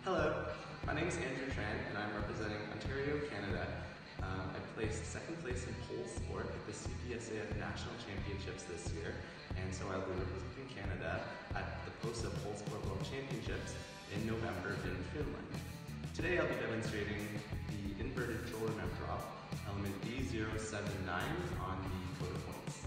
Hello, my name is Andrew Tran and I'm representing Ontario, Canada. I placed second place in pole sport at the CPSAF National Championships this year, and so I'll be representing Canada at the POSA Pole Sport World Championships in November in Finland. Today I'll be demonstrating the inverted shoulder mount drop, element B079 on the Coda points.